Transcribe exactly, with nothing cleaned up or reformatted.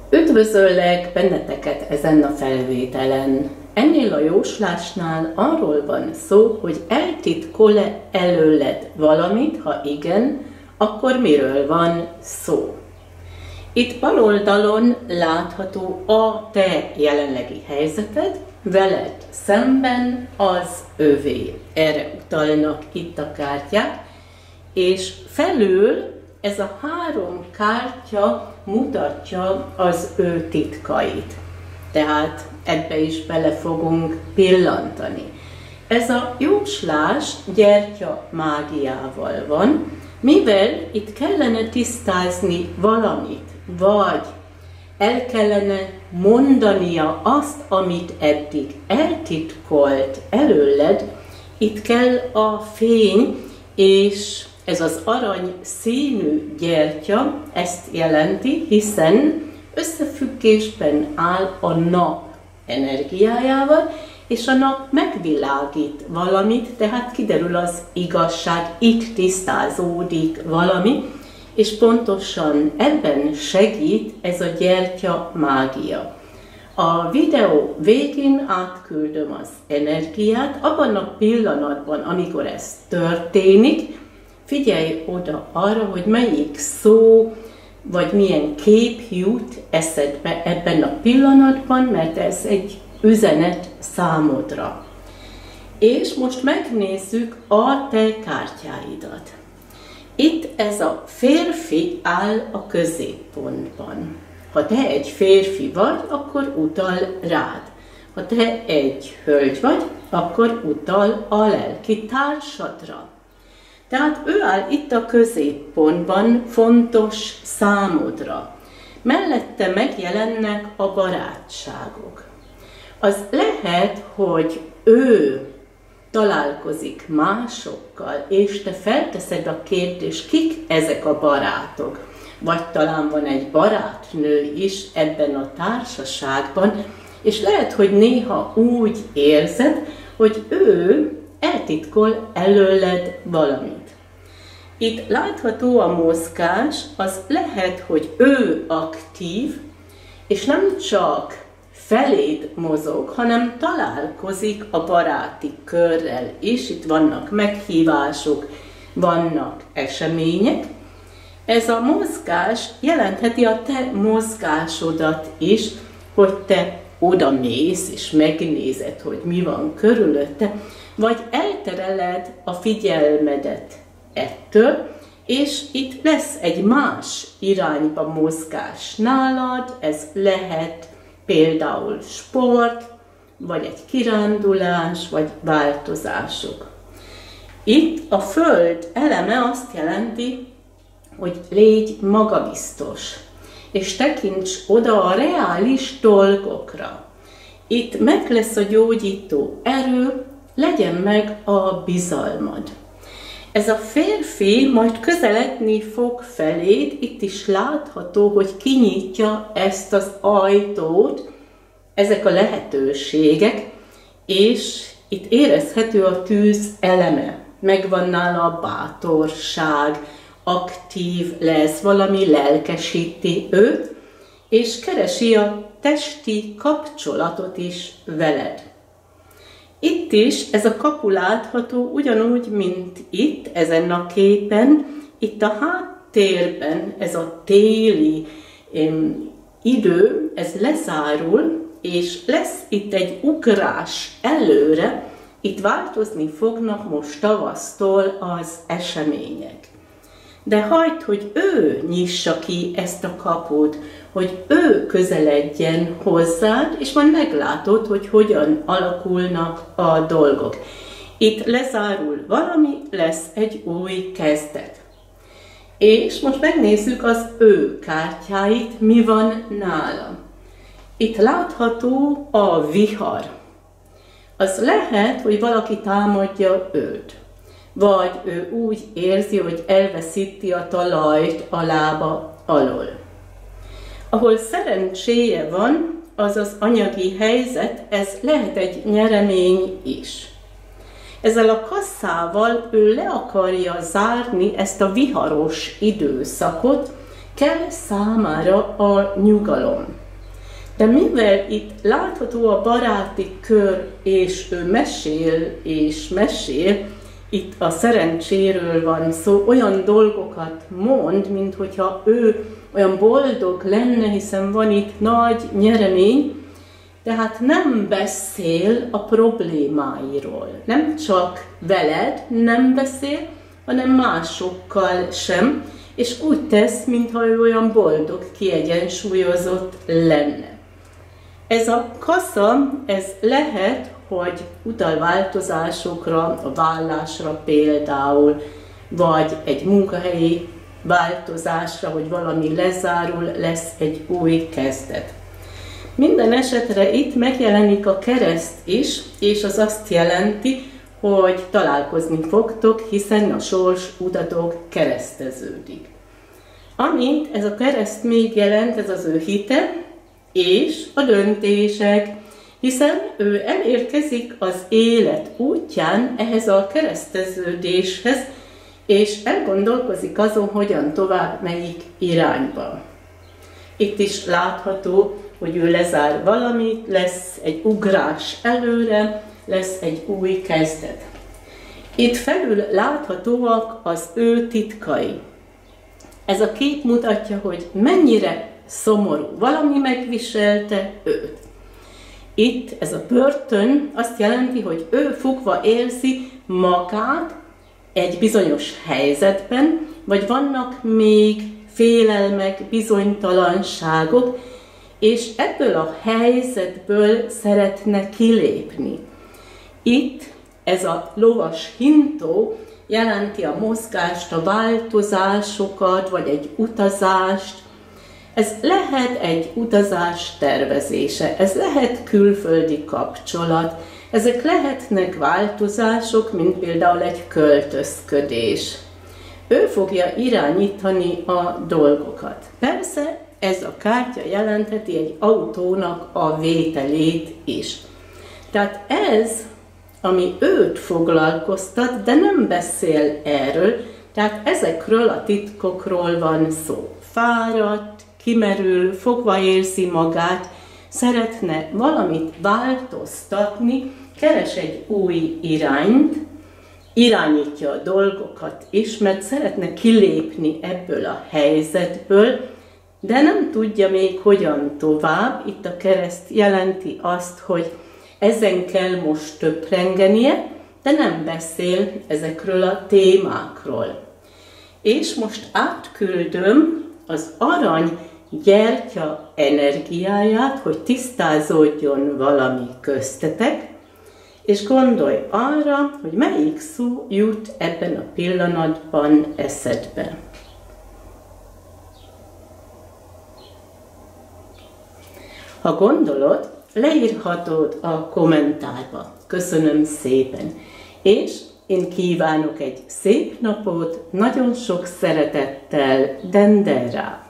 Üdvözöllek benneteket ezen a felvételen. Ennél a jóslásnál arról van szó, hogy eltitkol-e előled valamit, ha igen, akkor miről van szó. Itt bal oldalon látható a te jelenlegi helyzeted, veled szemben az övé. Erre utalnak itt a kártyák, és felül ez a három kártya mutatja az ő titkait. Tehát ebbe is bele fogunk pillantani. Ez a jóslás gyertya mágiával van, mivel itt kellene tisztázni valamit, vagy el kellene mondania azt, amit eddig eltitkolt előled, itt kell a fény, és ez az arany színű gyertya ezt jelenti, hiszen összefüggésben áll a nap energiájával, és a nap megvilágít valamit, tehát kiderül az igazság, itt tisztázódik valami, és pontosan ebben segít ez a gyertya mágia. A videó végén átküldöm az energiát, abban a pillanatban, amikor ez történik, figyelj oda arra, hogy melyik szó, vagy milyen kép jut eszedbe ebben a pillanatban, mert ez egy üzenet számodra. És most megnézzük a te kártyáidat. Itt ez a férfi áll a középpontban. Ha te egy férfi vagy, akkor utal rád. Ha te egy hölgy vagy, akkor utal a lelki társadra. Tehát ő áll itt a középpontban, fontos számodra. Mellette megjelennek a barátságok. Az lehet, hogy ő találkozik másokkal, és te felteszed a kérdést, kik ezek a barátok. Vagy talán van egy barátnő is ebben a társaságban, és lehet, hogy néha úgy érzed, hogy ő eltitkol előled valamit. Itt látható a mozgás, az lehet, hogy ő aktív, és nem csak feléd mozog, hanem találkozik a baráti körrel is. Itt vannak meghívások, vannak események. Ez a mozgás jelentheti a te mozgásodat is, hogy te oda mész és megnézed, hogy mi van körülötte, vagy eltereled a figyelmedet ettől, és itt lesz egy más irányba mozgás nálad, ez lehet például sport, vagy egy kirándulás, vagy változások. Itt a föld eleme azt jelenti, hogy légy magabiztos, és tekints oda a reális dolgokra. Itt meg lesz a gyógyító erő, legyen meg a bizalmad. Ez a férfi majd közeledni fog feléd, itt is látható, hogy kinyitja ezt az ajtót, ezek a lehetőségek, és itt érezhető a tűz eleme. Megvan nála a bátorság, aktív lesz, valami lelkesíti őt, és keresi a testi kapcsolatot is veled. Itt is ez a kapu látható ugyanúgy, mint itt, ezen a képen. Itt a háttérben ez a téli em, idő, ez lezárul, és lesz itt egy ugrás előre, itt változni fognak most tavasztól az események. De hagyd, hogy ő nyissa ki ezt a kaput, hogy ő közeledjen hozzád, és majd meglátod, hogy hogyan alakulnak a dolgok. Itt lezárul valami, lesz egy új kezdet. És most megnézzük az ő kártyáit, mi van nála. Itt látható a vihar. Az lehet, hogy valaki támadja őt. Vagy ő úgy érzi, hogy elveszíti a talajt a lába alól. Ahol szerencséje van, az az anyagi helyzet, ez lehet egy nyeremény is. Ezzel a kasszával ő le akarja zárni ezt a viharos időszakot, kell számára a nyugalom. De mivel itt látható a baráti kör, és ő mesél és mesél, itt a szerencséről van szó, olyan dolgokat mond, mint hogyha ő olyan boldog lenne, hiszen van itt nagy nyeremény, tehát nem beszél a problémáiról. Nem csak veled nem beszél, hanem másokkal sem, és úgy tesz, mintha ő olyan boldog, kiegyensúlyozott lenne. Ez a kasza, ez lehet, hogy utal változásokra, a vállásra például, vagy egy munkahelyi változásra, hogy valami lezárul, lesz egy új kezdet. Minden esetre itt megjelenik a kereszt is, és az azt jelenti, hogy találkozni fogtok, hiszen a sors utatok kereszteződik. Amit ez a kereszt még jelent, ez az ő hite és a döntések, hiszen ő elérkezik az élet útján ehhez a kereszteződéshez, és elgondolkozik azon, hogyan tovább, melyik irányba. Itt is látható, hogy ő lezár valamit, lesz egy ugrás előre, lesz egy új kezdet. Itt felül láthatóak az ő titkai. Ez a kép mutatja, hogy mennyire szomorú, valami megviselte őt. Itt ez a börtön azt jelenti, hogy ő fogva érzi magát egy bizonyos helyzetben, vagy vannak még félelmek, bizonytalanságok, és ebből a helyzetből szeretne kilépni. Itt ez a lovas hintó jelenti a mozgást, a változásokat, vagy egy utazást. Ez lehet egy utazás tervezése, ez lehet külföldi kapcsolat, ezek lehetnek változások, mint például egy költözködés. Ő fogja irányítani a dolgokat. Persze ez a kártya jelentheti egy autónak a vételét is. Tehát ez, ami őt foglalkoztat, de nem beszél erről, tehát ezekről a titkokról van szó. Fáradt, kimerül, fogva érzi magát, szeretne valamit változtatni, keres egy új irányt, irányítja a dolgokat is, mert szeretne kilépni ebből a helyzetből, de nem tudja még hogyan tovább. Itt a kereszt jelenti azt, hogy ezen kell most töprengenie, de nem beszél ezekről a témákról. És most átküldöm az arany gyertya energiáját, hogy tisztázódjon valami köztetek, és gondolj arra, hogy melyik szó jut ebben a pillanatban eszedbe. Ha gondolod, leírhatod a kommentárba. Köszönöm szépen! És én kívánok egy szép napot, nagyon sok szeretettel, Denderá!